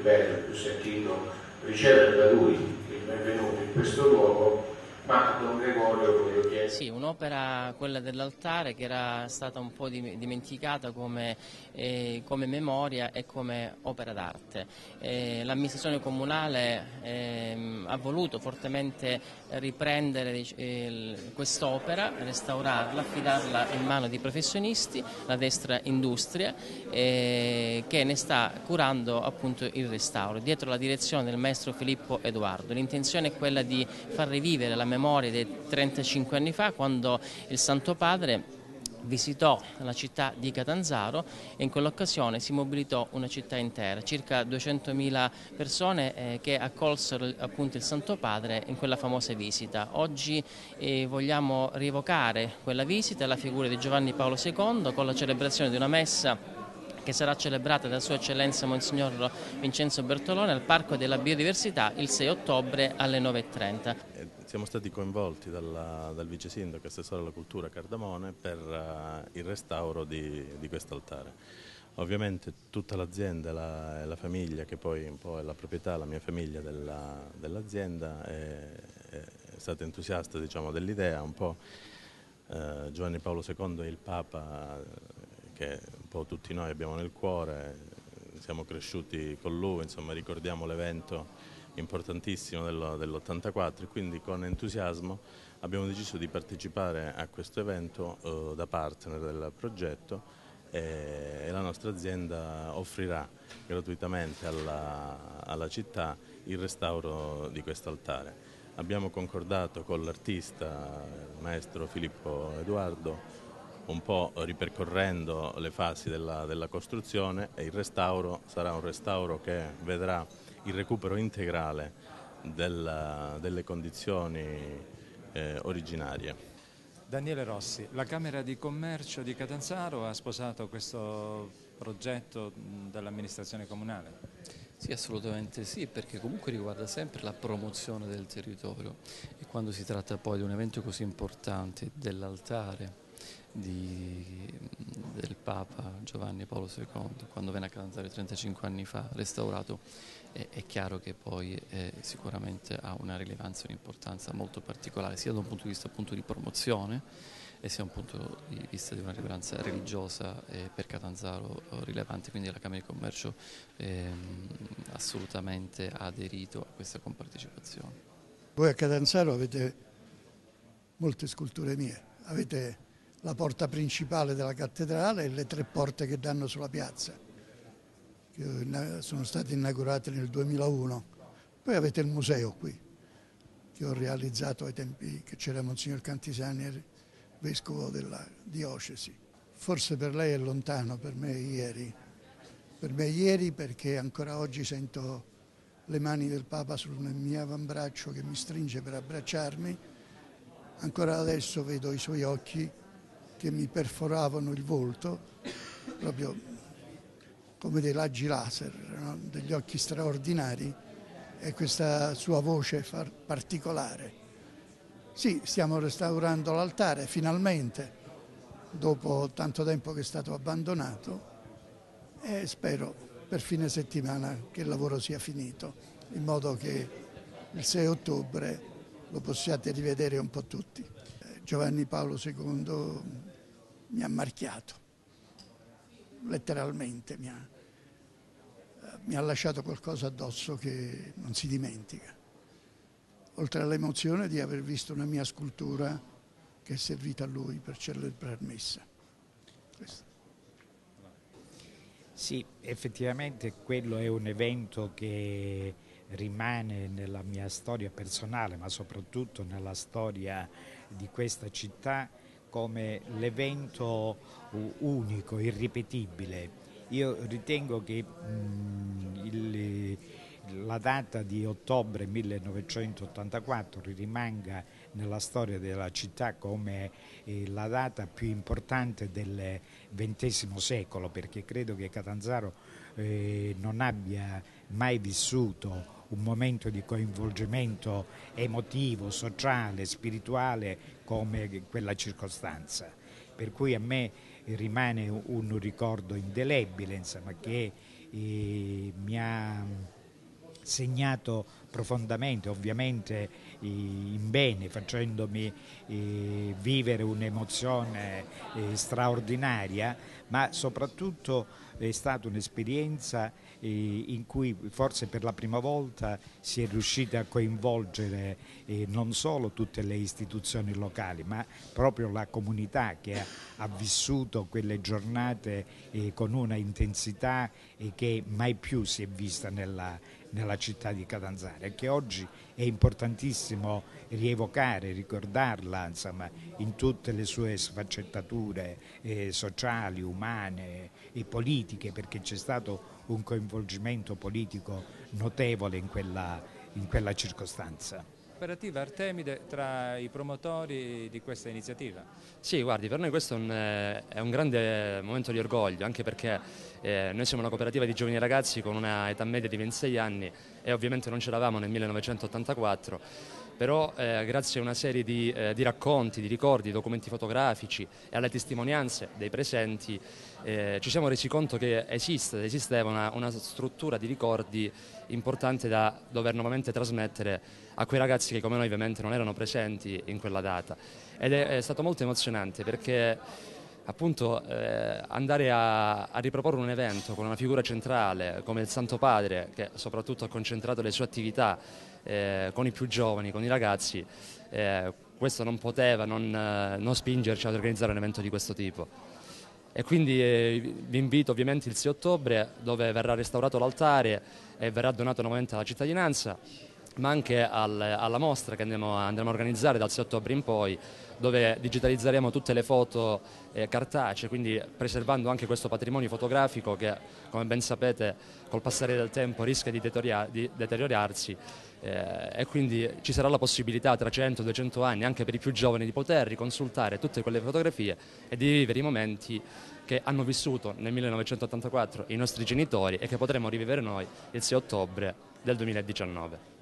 bello, più sentito ricevere da lui il benvenuto in questo luogo, ma Don Gregorio, come io chiedo. Sì, un'opera, quella dell'altare, che era stata un po' dimenticata come memoria e come opera d'arte. L'amministrazione comunale ha voluto fortemente riprendere quest'opera, restaurarla, affidarla in mano di professionisti, la Destra Industria, che ne sta curando appunto il restauro, dietro la direzione del maestro Filippo Edoardo. L'intenzione è quella di far rivivere la memoria dei 35 anni fa, quando il Santo Padre visitò la città di Catanzaro e in quell'occasione si mobilitò una città intera, circa 200.000 persone che accolsero appunto il Santo Padre in quella famosa visita. Oggi vogliamo rievocare quella visita, la figura di Giovanni Paolo II, con la celebrazione di una messa che sarà celebrata da Sua Eccellenza Monsignor Vincenzo Bertolone al Parco della Biodiversità il 6 ottobre alle 9:30. Siamo stati coinvolti dal vice sindaco e assessore alla cultura Cardamone per il restauro di questo altare. Ovviamente tutta l'azienda e la famiglia, che poi un po' è la proprietà, la mia famiglia dell'azienda, è stata entusiasta, diciamo, dell'idea. Un po' Giovanni Paolo II è il Papa che un po' tutti noi abbiamo nel cuore, siamo cresciuti con lui, insomma ricordiamo l'evento importantissimo dell'84 e quindi con entusiasmo abbiamo deciso di partecipare a questo evento da partner del progetto e la nostra azienda offrirà gratuitamente alla città il restauro di questo altare. Abbiamo concordato con l'artista, il maestro Filippo Edoardo, un po' ripercorrendo le fasi della costruzione, e il restauro sarà un restauro che vedrà il recupero integrale delle condizioni originarie. Daniele Rossi, la Camera di Commercio di Catanzaro ha sposato questo progetto dell'amministrazione comunale? Sì, assolutamente sì, perché comunque riguarda sempre la promozione del territorio e quando si tratta poi di un evento così importante dell'altare del Papa Giovanni Paolo II, quando venne a Catanzaro 35 anni fa, restaurato, è chiaro che poi sicuramente ha una rilevanza e un'importanza molto particolare, sia da un punto di vista appunto di promozione e sia da un punto di vista di una rilevanza religiosa per Catanzaro rilevante, quindi la Camera di Commercio assolutamente ha aderito a questa compartecipazione. Voi a Catanzaro avete molte sculture mie, avete la porta principale della cattedrale e le 3 porte che danno sulla piazza, che sono state inaugurate nel 2001. Poi avete il museo qui, che ho realizzato ai tempi che c'era Monsignor Cantisani, vescovo della diocesi. Forse per lei è lontano, per me è ieri. Per me è ieri, perché ancora oggi sento le mani del Papa sul mio avambraccio che mi stringe per abbracciarmi. Ancora adesso vedo i suoi occhi che mi perforavano il volto, proprio come dei raggi laser, no? Degli occhi straordinari, e questa sua voce particolare. Sì, stiamo restaurando l'altare finalmente, dopo tanto tempo che è stato abbandonato, e spero per fine settimana che il lavoro sia finito, in modo che il 6 ottobre lo possiate rivedere un po' tutti. Giovanni Paolo II mi ha marchiato, letteralmente mi ha lasciato qualcosa addosso che non si dimentica, oltre all'emozione di aver visto una mia scultura che è servita a lui per celebrare messa. Questo. Sì, effettivamente quello è un evento che rimane nella mia storia personale, ma soprattutto nella storia di questa città, come l'evento unico, irripetibile. Io ritengo che la data di ottobre 1984 rimanga nella storia della città come la data più importante del XX secolo, perché credo che Catanzaro non abbia mai vissuto un momento di coinvolgimento emotivo, sociale, spirituale come quella circostanza. Per cui a me rimane un ricordo indelebile, insomma, che mi ha segnato profondamente, ovviamente in bene, facendomi vivere un'emozione straordinaria, ma soprattutto è stata un'esperienza in cui forse per la prima volta si è riuscita a coinvolgere non solo tutte le istituzioni locali, ma proprio la comunità che ha vissuto quelle giornate con una intensità che mai più si è vista nella città di Catanzaro, e che oggi è importantissimo rievocare, ricordarla, insomma, in tutte le sue sfaccettature sociali, umane e politiche, perché c'è stato un coinvolgimento politico notevole in quella circostanza. Operativa Artemide tra i promotori di questa iniziativa. Sì, guardi, per noi questo è un grande momento di orgoglio, anche perché noi siamo una cooperativa di giovani ragazzi con una età media di 26 anni e ovviamente non c'eravamo nel 1984, però grazie a una serie di racconti, di ricordi, documenti fotografici e alle testimonianze dei presenti ci siamo resi conto che esisteva una struttura di ricordi importante da dover nuovamente trasmettere a quei ragazzi che come noi ovviamente non erano presenti in quella data, ed è stato molto emozionante perché appunto andare a riproporre un evento con una figura centrale come il Santo Padre, che soprattutto ha concentrato le sue attività con i più giovani, con i ragazzi, questo non poteva non spingerci ad organizzare un evento di questo tipo. E quindi vi invito ovviamente il 6 ottobre, dove verrà restaurato l'altare e verrà donato nuovamente alla cittadinanza, ma anche alla mostra che andremo a organizzare dal 6 ottobre in poi, dove digitalizzeremo tutte le foto cartacee, quindi preservando anche questo patrimonio fotografico che, come ben sapete, col passare del tempo rischia di deteriorarsi, e quindi ci sarà la possibilità tra 100-200 anni, anche per i più giovani, di poter riconsultare tutte quelle fotografie e di vivere i momenti che hanno vissuto nel 1984 i nostri genitori e che potremo rivivere noi il 6 ottobre del 2019.